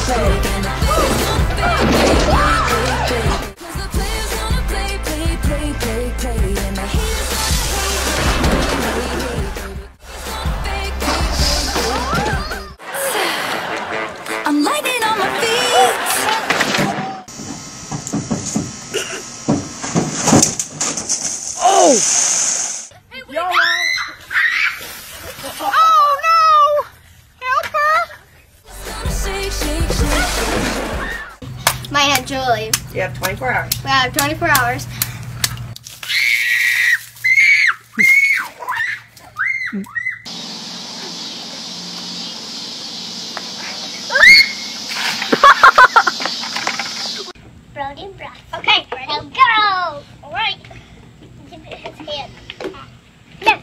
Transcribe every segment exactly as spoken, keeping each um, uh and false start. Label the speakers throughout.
Speaker 1: I'm lighting on my feet.
Speaker 2: Oh!
Speaker 3: Hey, Yo! Oh no! Help her!
Speaker 4: My Aunt Julie.
Speaker 3: You have twenty-four hours.
Speaker 4: We have twenty-four hours. Brody brush. Okay, ready, go! Alright. Give it his hand. No.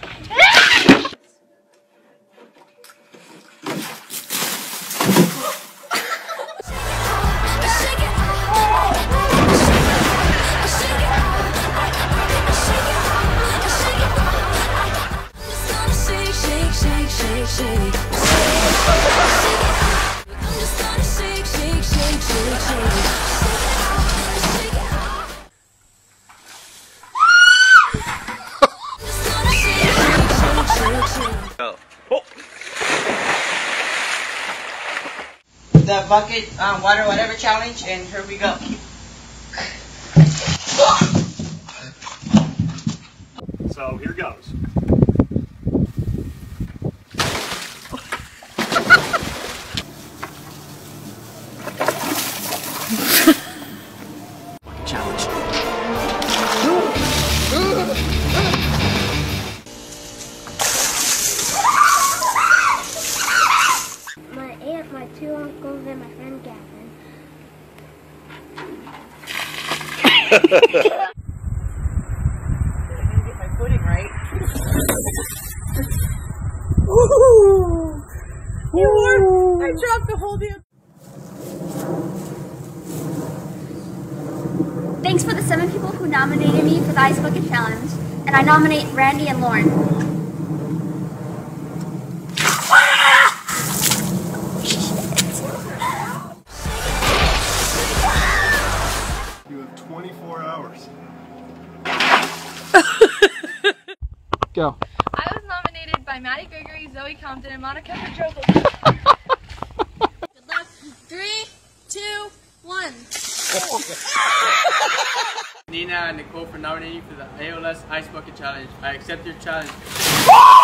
Speaker 3: The bucket, um, water, whatever challenge, and here we go.
Speaker 5: So here goes.
Speaker 2: Challenge.
Speaker 4: My aunt, my two uncles, and my friend Gavin.
Speaker 3: I'm gonna get my footing right. Woo! I dropped the whole damn.
Speaker 6: Thanks for the seven people who nominated me for the Ice Bucket Challenge, and I nominate Randy and Lauren.
Speaker 5: You have twenty-four hours.
Speaker 2: Go.
Speaker 7: I was nominated by Maddie Gregory, Zoe Compton, and Monica Petrovic. Good luck. Three, two, one.
Speaker 8: Nina and Nicole for nominating you for the A L S Ice Bucket Challenge. I accept your challenge.